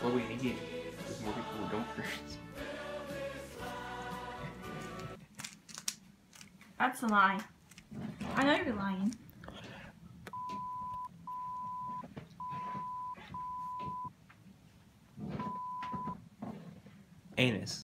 what we need. There's more people who don't first. That's a lie. I know you're lying. Anus.